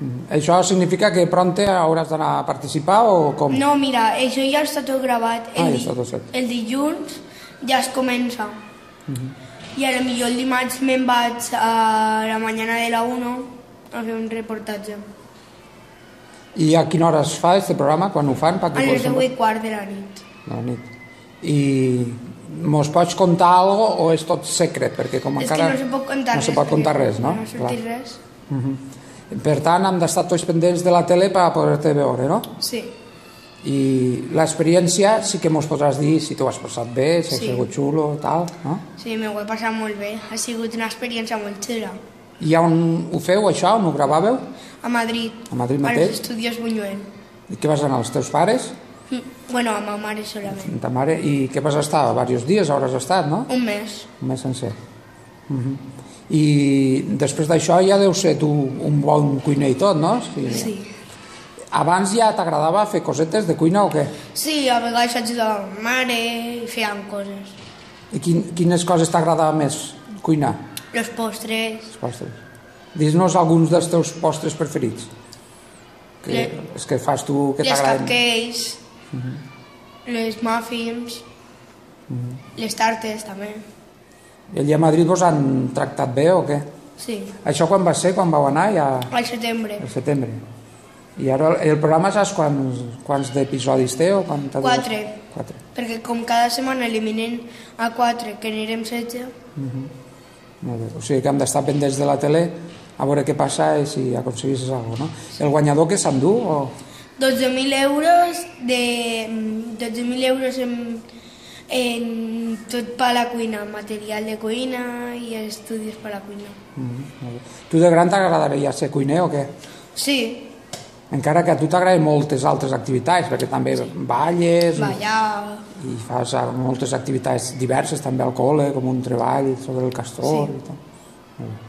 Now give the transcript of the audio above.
Això significa que prompte hauràs d'anar a participar o com? No, mira, això ja està tot gravat. Ja està tot fet. El dilluns ja es comença. I ara millor el dimarts me'n vaig a la mañana de la 1 a fer un reportatge. I a quina hora es fa aquest programa, quan ho fan? A les 10:15 de la nit. De la nit. I mos pots contar alguna cosa o és tot secret? Perquè com encara és que no se pot contar res. No se pot contar res, no? No ha sortit res. Per tant, hem d'estar tots pendents de la tele per poder-te veure, no? Sí. I l'experiència sí que mos podràs dir si t'ho has passat bé, si ha sigut xulo, tal, no? Sí, m'ho he passat molt bé. Ha sigut una experiència molt xula. I on ho feu, això? On ho gravàveu? A Madrid. A Madrid mateix? Als Estudios Buñuel. I què vas anar, els teus pares? Bueno, amb ma mare solament. Ta mare. I què vas estar? Diversos dies hauràs estat, no? Un mes. Un mes sencer. I després d'això ja deu ser tu un bon cuiner i tot, no? Sí. Abans ja t'agradava fer cosetes de cuina o què? Sí, a vegades ajudava ma mare i fèiem coses. I quines coses t'agradava més cuinar? Los postres. Els postres. Dis-nos alguns dels teus postres preferits. És que fas tu que t'agraden. Les cupcakes, les muffins, les tartes també. I allà a Madrid vos han tractat bé o què? Sí. Això quan va ser? Quan vau anar? Ja... Al setembre. Al setembre. I ara el programa saps quants d'episodis té? O 4. Perquè com cada setmana eliminen a 4, que anirem 16. Molt bé. O sigui que hem d'estar pendents de la tele a veure què passa i si aconseguissis alguna cosa, no? El guanyador que s'endú? 12.000 euros de 12.000 euros en tot per a la cuina, material de cuina i estudis per a la cuina. Tu de gran t'agradaria ser cuiner o què? Sí. Encara que a tu t'agraden moltes altres activitats, perquè també balles i fas moltes activitats diverses també al col·le, com un treball sobre el castor i tot.